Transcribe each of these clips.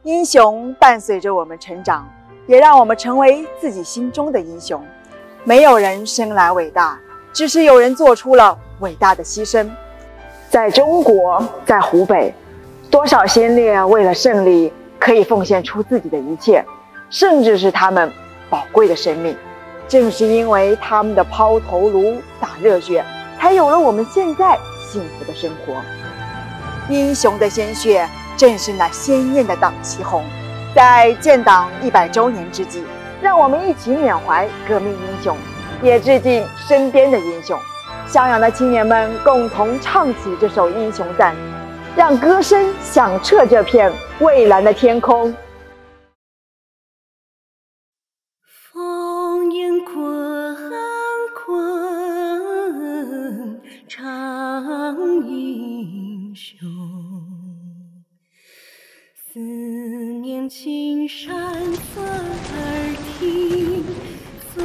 英雄伴随着我们成长，也让我们成为自己心中的英雄。没有人生来伟大，只是有人做出了伟大的牺牲。在中国，在湖北，多少先烈为了胜利可以奉献出自己的一切，甚至是他们宝贵的生命。正是因为他们的抛头颅洒热血，才有了我们现在幸福的生活。英雄的鲜血正是那鲜艳的党旗红。在建党100周年之际，让我们一起缅怀革命英雄，也致敬身边的英雄。襄阳的青年们共同唱起这首英雄赞，让歌声响彻这片蔚蓝的天空。 烽烟滚滚，唱英雄。思念青山侧耳听，侧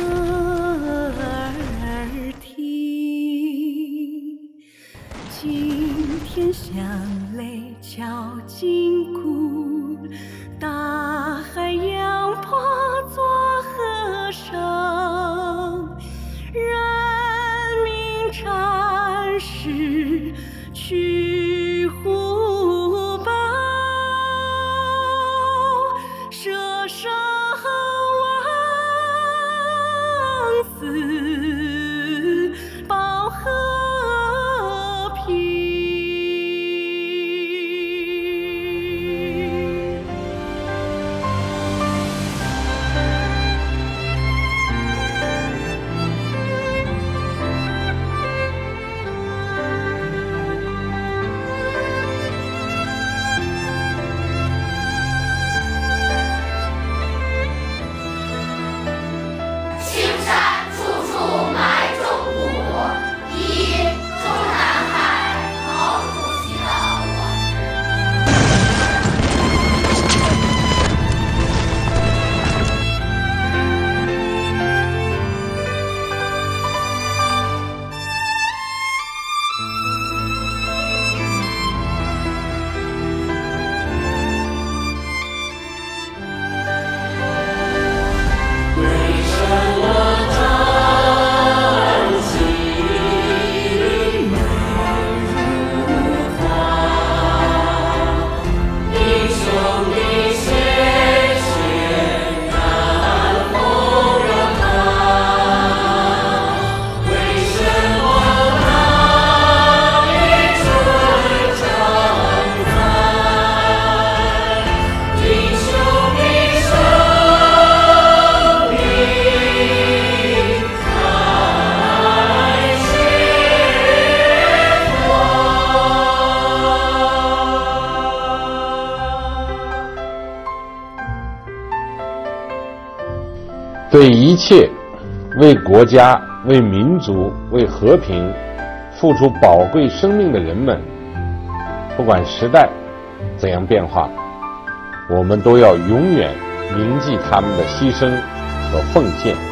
耳听。今天响雷敲金鼓，大海扬波作河声。人民战士去虎豹，舍生忘死保和平。 对一切为国家、为民族、为和平付出宝贵生命的人们，不管时代怎样变化，我们都要永远铭记他们的牺牲和奉献。